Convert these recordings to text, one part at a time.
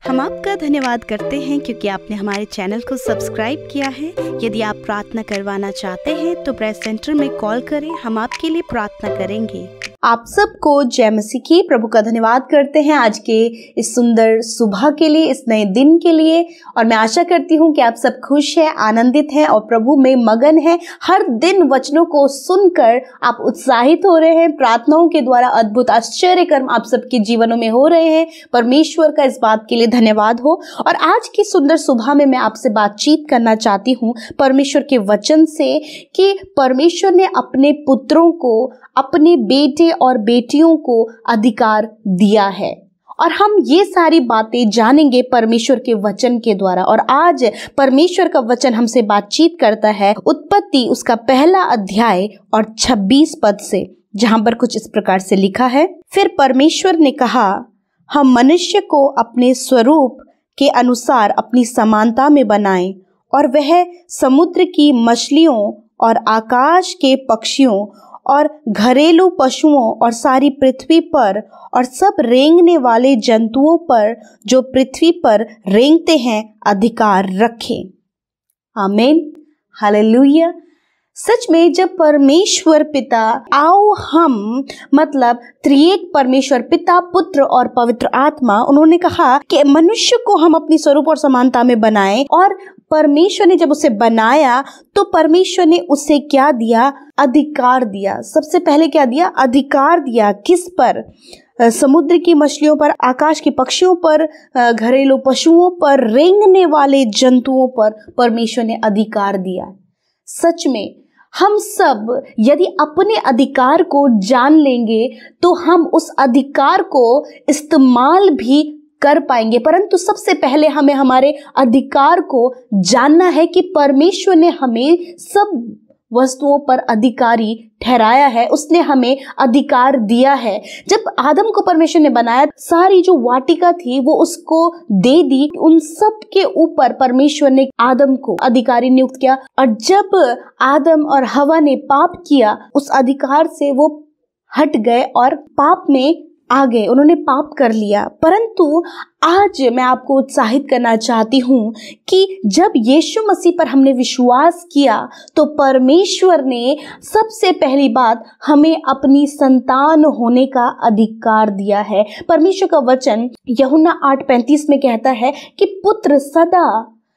हम आपका धन्यवाद करते हैं क्योंकि आपने हमारे चैनल को सब्सक्राइब किया है। यदि आप प्रार्थना करवाना चाहते हैं तो प्रेस सेंटर में कॉल करें, हम आपके लिए प्रार्थना करेंगे। आप सबको जय मसीह की। प्रभु का धन्यवाद करते हैं आज के इस सुंदर सुबह के लिए, इस नए दिन के लिए। और मैं आशा करती हूँ कि आप सब खुश हैं, आनंदित हैं और प्रभु में मगन हैं। हर दिन वचनों को सुनकर आप उत्साहित हो रहे हैं। प्रार्थनाओं के द्वारा अद्भुत आश्चर्य कर्म आप सबके जीवनों में हो रहे हैं। परमेश्वर का इस बात के लिए धन्यवाद हो। और आज की सुंदर सुबह में मैं आपसे बातचीत करना चाहती हूँ परमेश्वर के वचन से कि परमेश्वर ने अपने पुत्रों को, अपने बेटे और बेटियों को अधिकार दिया है। और हम ये सारी बातें जानेंगे परमेश्वर के वचन के द्वारा। और आज परमेश्वर का वचन हमसे बातचीत करता है उत्पत्ति उसका पहला अध्याय और 26 पद से, जहां पर कुछ इस प्रकार से लिखा है। फिर परमेश्वर ने कहा, हम मनुष्य को अपने स्वरूप के अनुसार अपनी समानता में बनाएं और वह समुद्र की मछलियों और आकाश के पक्षियों और घरेलू पशुओं और सारी पृथ्वी पर और सब रेंगने वाले जंतुओं पर जो पृथ्वी पर रेंगते हैं अधिकार रखें। आमीन, हालेलुया। सच में जब परमेश्वर पिता, आओ हम मतलब त्रिएक परमेश्वर पिता, पुत्र और पवित्र आत्मा, उन्होंने कहा कि मनुष्य को हम अपनी स्वरूप और समानता में बनाएं। और परमेश्वर ने जब उसे बनाया तो परमेश्वर ने उसे क्या दिया? अधिकार दिया। सबसे पहले क्या दिया? अधिकार दिया। किस पर? समुद्र की मछलियों पर, आकाश के पक्षियों पर, घरेलू पशुओं पर, रेंगने वाले जंतुओं पर परमेश्वर ने अधिकार दिया। सच में हम सब यदि अपने अधिकार को जान लेंगे तो हम उस अधिकार को इस्तेमाल भी कर पाएंगे। परंतु सबसे पहले हमें हमारे अधिकार को जानना है कि परमेश्वर ने हमें सब वस्तुओं पर अधिकारी ठहराया है, उसने हमें अधिकार दिया है। जब आदम को परमेश्वर ने बनाया, सारी जो वाटिका थी वो उसको दे दी। उन सब के ऊपर परमेश्वर ने आदम को अधिकारी नियुक्त किया। और जब आदम और हवा ने पाप किया, उस अधिकार से वो हट गए और पाप में आ गए, उन्होंने पाप कर लिया। परंतु आज मैं आपको उत्साहित करना चाहती हूँ कि जब यीशु मसीह पर हमने विश्वास किया तो परमेश्वर ने सबसे पहली बात हमें अपनी संतान होने का अधिकार दिया है। परमेश्वर का वचन यूहन्ना 8:35 में कहता है कि पुत्र सदा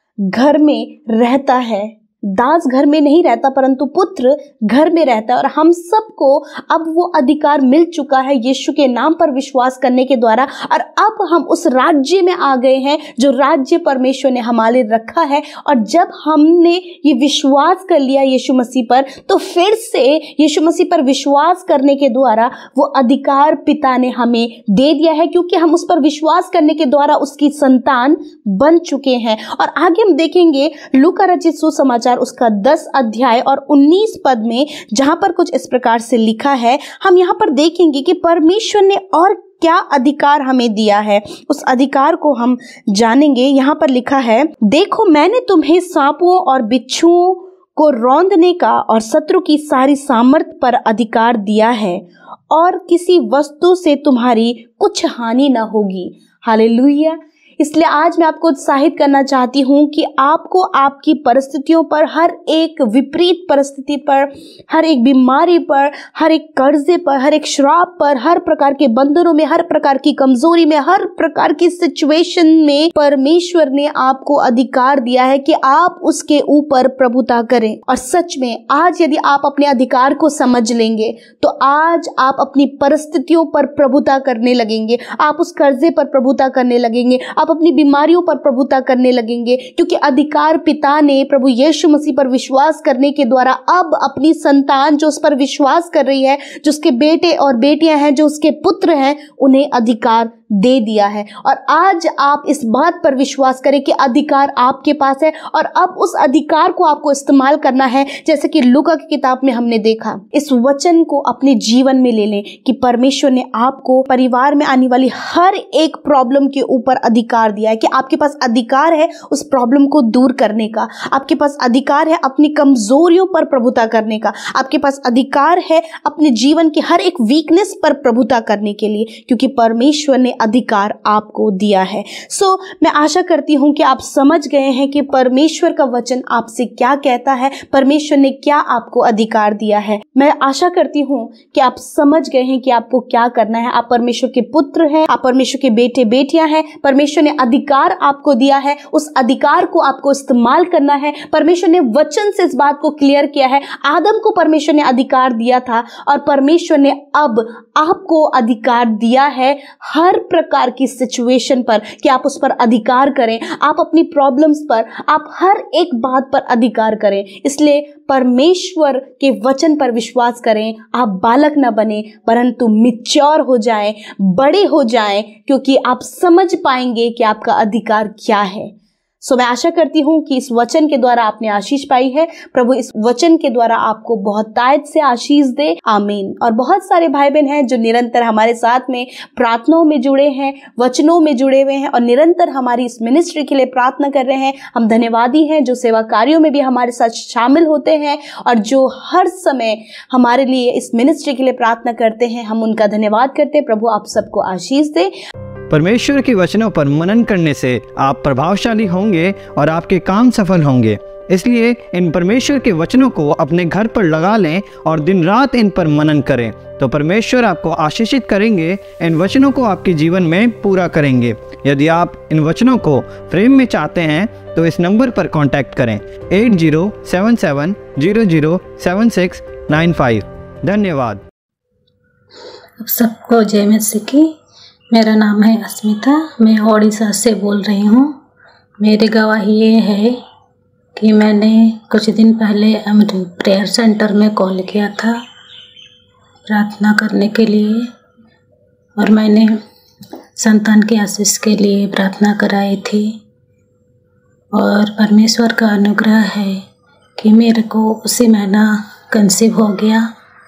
घर में रहता है, दास घर में नहीं रहता परंतु पुत्र घर में रहता है। और हम सबको अब वो अधिकार मिल चुका है यीशु के नाम पर विश्वास करने के द्वारा। और अब हम उस राज्य में आ गए हैं जो राज्य परमेश्वर ने हमारे लिए रखा है। और जब हमने ये विश्वास कर लिया यीशु मसीह पर, तो फिर से यीशु मसीह पर विश्वास करने के द्वारा वो अधिकार पिता ने हमें दे दिया है, क्योंकि हम उस पर विश्वास करने के द्वारा उसकी संतान बन चुके हैं। और आगे हम देखेंगे लूका रचित सुसमाचार उसका 10 अध्याय और 19 पद में, जहां पर कुछ इस प्रकार से लिखा है। हम यहां पर देखेंगे कि परमेश्वर ने और क्या अधिकार हमें दिया है, उस अधिकार को हम जानेंगे। यहां पर लिखा है, देखो मैंने तुम्हें सांपों और बिच्छुओं को रौंदने का और शत्रु की सारी सामर्थ पर अधिकार दिया है और किसी वस्तु से तुम्हारी कुछ हानि न होगी। हालेलुया। इसलिए आज मैं आपको उत्साहित करना चाहती हूँ कि आपको आपकी परिस्थितियों पर, हर एक विपरीत परिस्थिति पर, हर एक बीमारी पर, हर एक कर्जे पर, हर एक श्राप पर, हर प्रकार के बंधनों में, हर प्रकार की कमजोरी में, हर प्रकार की सिचुएशन में परमेश्वर ने आपको अधिकार दिया है कि आप उसके ऊपर प्रभुता करें। और सच में आज यदि आप अपने अधिकार को समझ लेंगे तो आज आप अपनी परिस्थितियों पर प्रभुता करने लगेंगे, आप उस कर्जे पर प्रभुता करने लगेंगे, आप अपनी बीमारियों पर प्रभुता करने लगेंगे, क्योंकि अधिकार पिता ने प्रभु यीशु मसीह पर विश्वास करने के द्वारा अब अपनी संतान जो उस पर विश्वास कर रही है, जो उसके बेटे और बेटियां हैं, जो उसके पुत्र हैं, उन्हें अधिकार दे दिया है। और आज आप इस बात पर विश्वास करें कि अधिकार आपके पास है और अब उस अधिकार को आपको इस्तेमाल करना है। जैसे कि लूका की किताब में हमने देखा, इस वचन को अपने जीवन में ले लें कि परमेश्वर ने आपको परिवार में आने वाली हर एक प्रॉब्लम के ऊपर अधिकार दिया है, कि आपके पास अधिकार है उस प्रॉब्लम को दूर करने का, आपके पास अधिकार है अपनी कमजोरियों पर प्रभुता करने का, आपके पास अधिकार है अपने जीवन की हर एक वीकनेस पर प्रभुता करने के लिए, क्योंकि परमेश्वर ने अधिकार आपको दिया है। सो मैं आशा करती हूँ कि आप समझ गए हैं कि परमेश्वर का वचन आपसे क्या कहता है, परमेश्वर ने क्या आपको अधिकार दिया है। मैं आशा करती हूँ कि आप समझ गए हैं कि आपको क्या करना है। आप परमेश्वर के पुत्र हैं, आप परमेश्वर के बेटे बेटियां हैं। परमेश्वर ने अधिकार आपको दिया है, उस अधिकार को आपको इस्तेमाल करना है। परमेश्वर ने वचन से इस बात को क्लियर किया है। आदम को परमेश्वर ने अधिकार दिया था और परमेश्वर ने अब आपको अधिकार दिया है हर प्रकार की सिचुएशन पर कि आप उस पर अधिकार करें। आप अपनी प्रॉब्लम्स पर, आप हर एक बात पर अधिकार करें। इसलिए परमेश्वर के वचन पर विश्वास करें। आप बालक न बने परंतु मैच्योर हो जाएं, बड़े हो जाएं, क्योंकि आप समझ पाएंगे कि आपका अधिकार क्या है। सो मैं आशा करती हूँ कि इस वचन के द्वारा आपने आशीष पाई है। प्रभु इस वचन के द्वारा आपको बहुत तायत से आशीष दे, आमीन। और बहुत सारे भाई बहन हैं जो निरंतर हमारे साथ में प्रार्थनाओं में जुड़े हैं, वचनों में जुड़े हुए हैं और निरंतर हमारी इस मिनिस्ट्री के लिए प्रार्थना कर रहे हैं। हम धन्यवादी हैं जो सेवा कार्यों में भी हमारे साथ शामिल होते हैं और जो हर समय हमारे लिए इस मिनिस्ट्री के लिए प्रार्थना करते हैं। हम उनका धन्यवाद करते हैं। प्रभु आप सबको आशीष दे। परमेश्वर के वचनों पर मनन करने से आप प्रभावशाली होंगे और आपके काम सफल होंगे। इसलिए इन परमेश्वर के वचनों को अपने घर पर लगा लें और दिन रात इन पर मनन करें, तो परमेश्वर आपको आशीषित करेंगे, इन वचनों को आपके जीवन में पूरा करेंगे। यदि आप इन वचनों को फ्रेम में चाहते हैं तो इस नंबर पर कांटेक्ट करें 8077007695। धन्यवाद। अब सबको जय मसीह की। मेरा नाम है अस्मिता, मैं ओडिशा से बोल रही हूँ। मेरी गवाही ये है कि मैंने कुछ दिन पहले प्रेयर सेंटर में कॉल किया था प्रार्थना करने के लिए और मैंने संतान की आशीष के लिए प्रार्थना कराई थी और परमेश्वर का अनुग्रह है कि मेरे को उसी महीना कंसीव हो गया।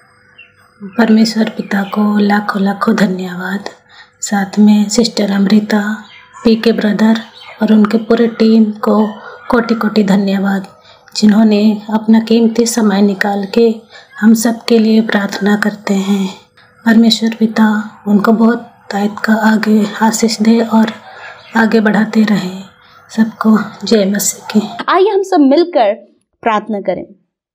परमेश्वर पिता को लाखों लाखों धन्यवाद। साथ में सिस्टर अमृता, पीके ब्रदर और उनके पूरे टीम को कोटि कोटि धन्यवाद, जिन्होंने अपना कीमती समय निकाल के हम सब के लिए प्रार्थना करते हैं। परमेश्वर पिता उनको बहुत तायत का आगे आशीष दे और आगे बढ़ाते रहे। सबको जय मसीह की। आइए हम सब मिलकर प्रार्थना करें।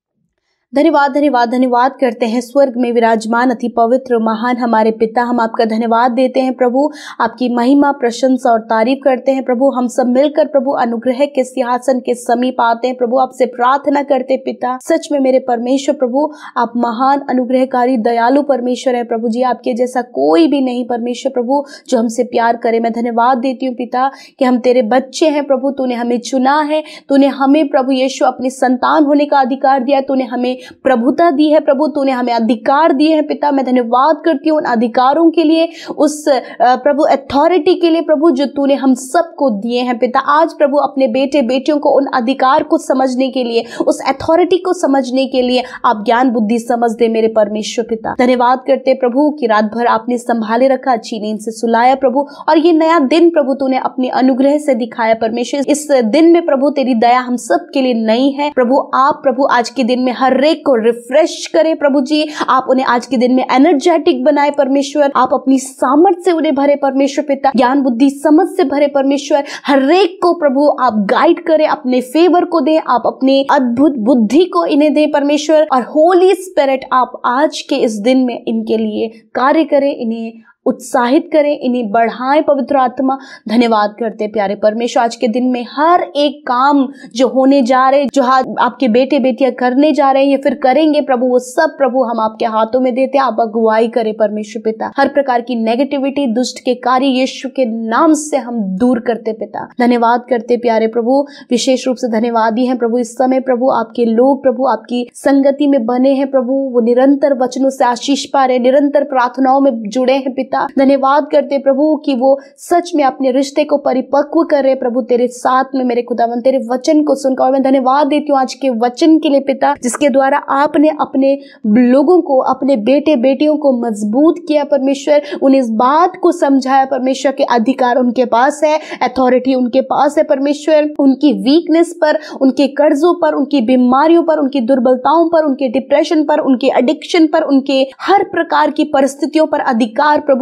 धन्यवाद धन्यवाद धन्यवाद करते हैं स्वर्ग में विराजमान अति पवित्र महान हमारे पिता, हम आपका धन्यवाद देते हैं प्रभु, आपकी महिमा प्रशंसा और तारीफ करते हैं प्रभु। हम सब मिलकर प्रभु अनुग्रह के सिंहासन के समीप आते हैं प्रभु, आपसे प्रार्थना करते पिता। सच में मेरे परमेश्वर प्रभु, आप महान अनुग्रहकारी दयालु परमेश्वर है प्रभु जी। आपके जैसा कोई भी नहीं परमेश्वर प्रभु जो हमसे प्यार करे। मैं धन्यवाद देती हूँ पिता कि हम तेरे बच्चे हैं प्रभु, तूने हमें चुना है, तूने हमें प्रभु यीशु अपनी संतान होने का अधिकार दिया, तूने हमें प्रभुता दी है प्रभु, तूने हमें अधिकार दिए हैं पिता। मैं धन्यवाद करती हूँ उन अधिकारों के लिए, उस प्रभु अथॉरिटी के लिए प्रभु जो तूने हम सबको दिए हैं पिता। आज प्रभु अपने बेटे बेटियों को उन अधिकार को समझने के लिए, उस अथॉरिटी को समझने के लिए आप ज्ञान बुद्धि समझ दे मेरे परमेश्वर पिता। धन्यवाद करते प्रभु कि रात भर आपने संभाले रखा, अच्छी नींद से सुलाया प्रभु, और ये नया दिन प्रभु तूने अपने अनुग्रह से दिखाया परमेश्वर। इस दिन में प्रभु तेरी दया हम सब के लिए नई है प्रभु। आप प्रभु आज के दिन में हर एक को रिफ्रेश करें प्रभु जी, आप उन्हें आज के दिन में एनर्जेटिक बनाए परमेश्वर, आप अपनी सामर्थ से उन्हें भरे परमेश्वर पिता, ज्ञान बुद्धि समझ से भरे परमेश्वर। हर एक को प्रभु आप गाइड करें, अपने फेवर को दें, आप अपने अद्भुत बुद्धि को इन्हें दें परमेश्वर, और होली स्पिरिट आप आज के इस दिन में इनके लिए कार्य करें, इन्हें उत्साहित करें, इन्हें बढ़ाएं पवित्र आत्मा। धन्यवाद करते प्यारे परमेश्वर, आज के दिन में हर एक काम जो होने जा रहे, जो आपके बेटे बेटियां करने जा रहे हैं या फिर करेंगे प्रभु, वो सब प्रभु हम आपके हाथों में देते हैं। आप अगुवाई करें परमेश्वर पिता। हर प्रकार की नेगेटिविटी, दुष्ट के कार्य यीशु के नाम से हम दूर करते पिता। धन्यवाद करते प्यारे प्रभु, विशेष रूप से धन्यवादी हैं प्रभु इस समय प्रभु आपके लोग प्रभु आपकी संगति में बने हैं प्रभु, वो निरंतर वचनों से आशीष पा रहे, निरंतर प्रार्थनाओं में जुड़े हैं पिता। धन्यवाद करते प्रभु कि वो सच में अपने रिश्ते को परिपक्व कर रहे प्रभु तेरे साथ में मेरे खुदावन, तेरे वचन को सुनकर। और मैं धन्यवाद देती हूँ आज के वचन के लिए पिता, जिसके द्वारा आपने अपने लोगों को, अपने बेटे बेटियों को मजबूत किया परमेश्वर, उन्हें इस बात को समझाया परमेश्वर के अधिकार उनके पास है, अथॉरिटी उनके पास है परमेश्वर। उनकी वीकनेस पर, उनके कर्जों पर, उनकी बीमारियों पर, उनकी दुर्बलताओं पर, उनके डिप्रेशन पर, उनके एडिक्शन पर, उनके हर प्रकार की परिस्थितियों पर अधिकार प्रभु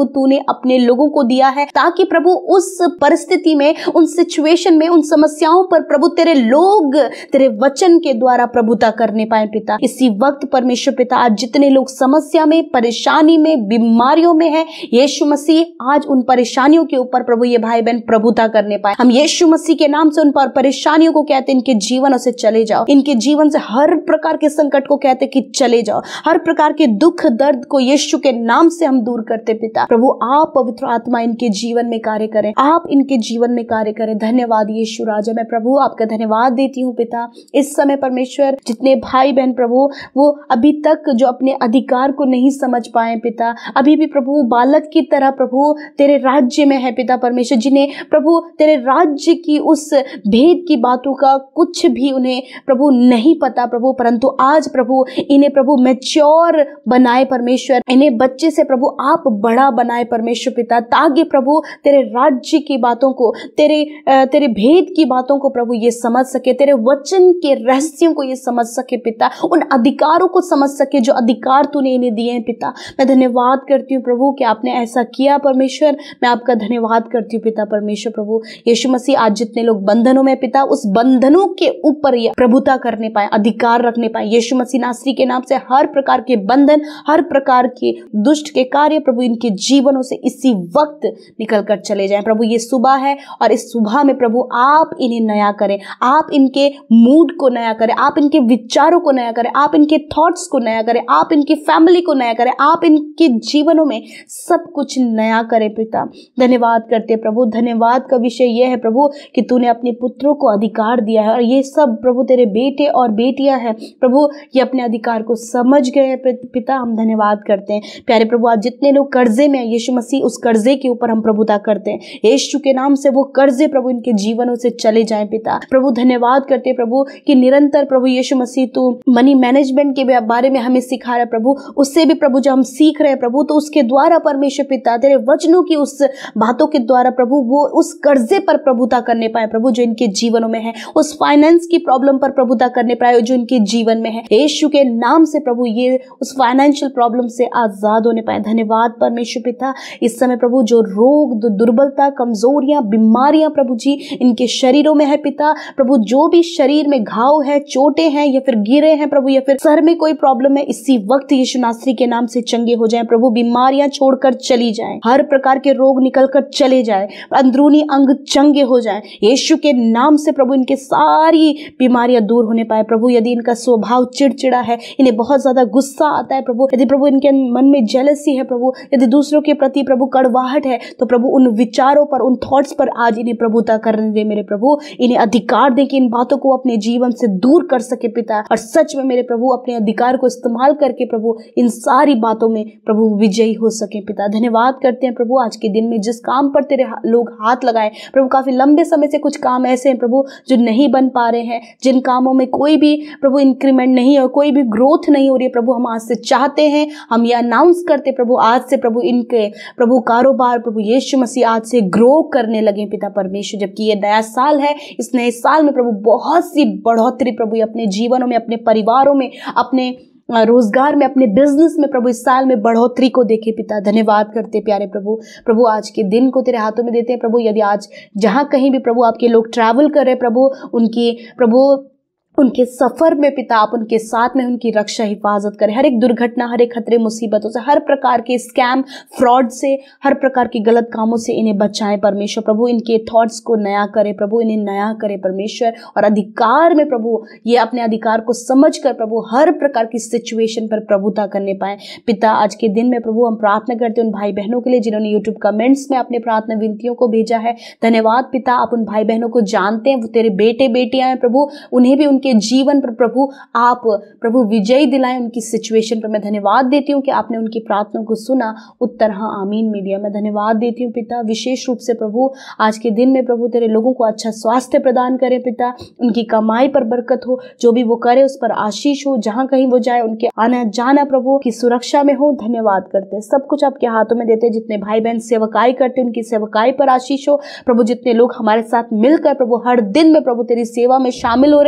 तूने अपने लोगों को दिया है, ताकि प्रभु उस परिस्थिति में, उन सिचुएशन में, उन समस्याओं पर प्रभु तेरे लोग तेरे वचन के द्वारा प्रभुता करने पाए पिता। इसी वक्त परमेश्वर पिता, आज जितने लोग समस्या में, परेशानी में, बीमारियों में है, यीशु मसीह आज उन परेशानियों के ऊपर प्रभु ये भाई बहन प्रभुता करने पाए। हम यीशु मसीह के नाम से उन पर परेशानियों को कहते हैं, इनके जीवनों से चले जाओ, इनके जीवन से हर प्रकार के संकट को कहते कि चले जाओ, हर प्रकार के दुख दर्द को यीशु के नाम से हम दूर करते पिता। प्रभु आप पवित्र आत्मा इनके जीवन में कार्य करें, आप इनके जीवन में कार्य करें। धन्यवाद यीशु राजा, मैं प्रभु आपका धन्यवाद देती हूँ पिता। इस समय परमेश्वर जितने भाई बहन प्रभु वो अभी तक जो अपने अधिकार को नहीं समझ पाए पिता, अभी भी प्रभु बालक की तरह प्रभु तेरे राज्य में है पिता परमेश्वर, जिन्हें प्रभु तेरे राज्य की उस भेद की बातों का कुछ भी उन्हें प्रभु नहीं पता प्रभु, परंतु आज प्रभु इन्हें प्रभु मैच्योर बनाए परमेश्वर, इन्हें बच्चे से प्रभु आप बड़ा बनाए परमेश्वर पिता, ताकि प्रभु तेरे राज्य की बातों को, तेरे भेद की बातों को प्रभु ये समझ सके, तेरे वचन के रहस्यों को ये समझ सके पिता, उन अधिकारों को समझ सके जो अधिकार तूने इन्हें दिए हैं पिता। मैं धन्यवाद करती हूँ प्रभु कि आपने ऐसा किया परमेश्वर, मैं आपका धन्यवाद करती हूँ पिता परमेश्वर। प्रभु यीशु मसीह आज जितने लोग बंधनों में पिता, उस बंधनों के ऊपर ये प्रभुता करने पाए, अधिकार रखने पाए यीशु मसीह नासरी के नाम से। हर प्रकार के बंधन, हर प्रकार के दुष्ट के कार्य प्रभु इनके जीवनों से इसी वक्त निकल कर चले जाएं प्रभु। ये सुबह है और इस सुबह में प्रभु आप इन्हें नया करें, आप इनके मूड को नया करें, आप इनके विचारों को नया करें, आप इनके थॉट्स को नया करें, आप इनकी फैमिली को नया करें, आप इनके जीवनों में सब कुछ नया करें पिता। धन्यवाद करते प्रभु। धन्यवाद का विषय यह है प्रभु कि तूने अपने पुत्रों को अधिकार दिया है और ये सब प्रभु तेरे बेटे और बेटियां हैं प्रभु, ये अपने अधिकार को समझ गए हैं पिता। हम धन्यवाद करते हैं प्यारे प्रभु। आज जितने लोग कर्जे में यीशु मसीह, उस कर्जे के ऊपर हम प्रभुता करते हैं यीशु के नाम से, वो कर्जे प्रभु इनके जीवनों से चले जाएं पिता। प्रभु धन्यवाद करते प्रभु कि निरंतर प्रभु यीशु मसीह तू मनी मैनेजमेंट के बारे में हमें सिखा रहा है प्रभु, उससे भी प्रभु जो हम सीख रहे हैं प्रभु, तो उसके द्वारा परमेश्वर पिता तेरे वचनों की उस बातों के द्वारा प्रभु वो उस कर्जे पर प्रभुता करने पाए प्रभु जो इनके जीवनों में है, उस फाइनेंस की प्रॉब्लम पर प्रभुता करने पाए जो इनके जीवन में है यीशु के नाम से प्रभु, ये उस फाइनेंशियल प्रॉब्लम से आजाद होने पाए। धन्यवाद परमेश्वर पिता। इस समय प्रभु जो रोग, दुर्बलता, कमजोरियां, बीमारियां प्रभु जी इनके शरीरों में है पिता, प्रभु जो भी शरीर में घाव है, चोटें हैं या फिर गिरे हैं प्रभु, या फिर सर में कोई प्रॉब्लम है, इसी वक्त यीशु नासरी के नाम से चंगे हो जाएं प्रभु। बीमारियां छोड़कर चली जाएं, हर प्रकार के रोग निकलकर चले जाएं, अंदरूनी अंग चंगे हो जाएं यीशु के नाम से प्रभु। इनके सारी बीमारियां दूर होने पाए प्रभु। यदि इनका स्वभाव चिड़चिड़ा है, इन्हें बहुत ज्यादा गुस्सा आता है प्रभु, यदि प्रभु इनके मन में जेलसी है प्रभु, यदि दूसरों के प्रति प्रभु कड़वाहट है, तो प्रभु उन विचारों पर, उन थॉट्स पर आज इन्हें प्रभुता करने दे मेरे प्रभु। इन्हें अधिकार दे कि इन बातों को अपने जीवन से दूर कर सके पिता, और सच में मेरे प्रभु अपने अधिकार को इस्तेमाल करके प्रभु इन सारी बातों में प्रभु विजयी हो सके पिता। धन्यवाद करते हैं प्रभु आज के दिन में जिस काम पर तेरे लोग हाथ लगाए प्रभु, काफी लंबे समय से कुछ काम ऐसे हैं प्रभु जो नहीं बन पा रहे हैं, जिन कामों में कोई भी प्रभु इंक्रीमेंट नहीं है, कोई भी ग्रोथ नहीं हो रही है प्रभु, हम आज से चाहते हैं, हम ये अनाउंस करते प्रभु आज से प्रभु इनके प्रभु कारोबार प्रभु यीशु मसीह आज से ग्रो करने लगे पिता परमेश्वर। जबकि ये नया साल है, इस नए साल में प्रभु बहुत सी बढ़ोतरी प्रभु अपने जीवनों में, अपने परिवारों में, अपने रोजगार में, अपने बिजनेस में प्रभु इस साल में बढ़ोतरी को देखे पिता। धन्यवाद करते प्यारे प्रभु। प्रभु आज के दिन को तेरे हाथों में देते हैं प्रभु। यदि आज जहां कहीं भी प्रभु आपके लोग ट्रैवल कर रहे प्रभु, उनकी प्रभु उनके सफर में पिता आप उनके साथ में उनकी रक्षा हिफाजत करें, हर एक दुर्घटना, हर एक खतरे मुसीबतों से, हर प्रकार के स्कैम फ्रॉड से, हर प्रकार के गलत कामों से इन्हें बचाएं परमेश्वर। प्रभु इनके थॉट्स को नया करें प्रभु, इन्हें नया करें परमेश्वर, और अधिकार में प्रभु ये अपने अधिकार को समझ कर प्रभु हर प्रकार की सिचुएशन पर प्रभुता करने पाए पिता। आज के दिन में प्रभु हम प्रार्थना करते हैं उन भाई बहनों के लिए जिन्होंने यूट्यूब कमेंट्स में अपने प्रार्थना विनतियों को भेजा है। धन्यवाद पिता, आप उन भाई बहनों को जानते हैं, वो तेरे बेटे बेटियां हैं प्रभु, उन्हें भी के जीवन पर प्रभु आप प्रभु विजय दिलाएं उनकी सिचुएशन पर। मैं धन्यवाद देती हूं कि आपने उनकी प्रार्थना को सुना, उत्तर हाँ आमीन में दिया। मैं धन्यवाद देती हूं पिता विशेष रूप से प्रभु आज के दिन में प्रभु तेरे लोगों को अच्छा स्वास्थ्य प्रदान करें पिता, उनकी कमाई पर बरकत हो, जो भी वो करे उस पर आशीष हो, जहां कहीं वो जाए उनके आना जाना प्रभु की सुरक्षा में हो। धन्यवाद करते हैं, सब कुछ आपके हाथों में देते हैं। जितने भाई बहन सेवकाई करते उनकी सेवकाई पर आशीष हो प्रभु, जितने लोग हमारे साथ मिलकर प्रभु हर दिन में प्रभु तेरी सेवा में शामिल हो रहे प्रभु,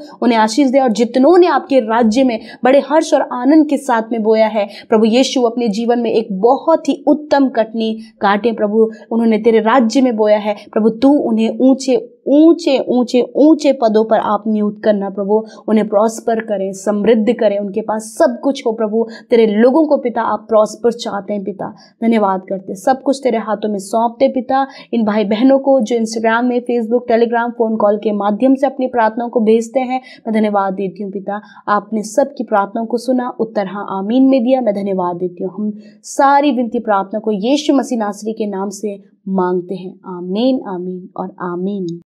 उन्हें आशीष दे, और जितनों ने आपके राज्य में बड़े हर्ष और आनंद के साथ में बोया है प्रभु यीशु, अपने जीवन में एक बहुत ही उत्तम कटनी काटे प्रभु, उन्होंने तेरे राज्य में बोया है प्रभु, तू उन्हें ऊंचे ऊंचे ऊंचे ऊंचे पदों पर आप नियुक्त करना प्रभु, उन्हें प्रॉस्पर करें, समृद्ध करें, उनके पास सब कुछ हो प्रभु। तेरे लोगों को पिता आप प्रॉस्पर चाहते हैं पिता, धन्यवाद करते, सब कुछ तेरे हाथों में सौंपते पिता। इन भाई बहनों को जो इंस्टाग्राम में, फेसबुक, टेलीग्राम, फोन कॉल के माध्यम से अपनी प्रार्थनाओं को भेजते हैं, मैं धन्यवाद देती हूँ पिता, आपने सबकी प्रार्थनाओं को सुना, उत्तर हाँ आमीन में दिया, मैं धन्यवाद देती हूँ। हम सारी विनती प्रार्थना को यीशु मसीह नासरी के नाम से मांगते हैं, आमीन आमीन और आमीन।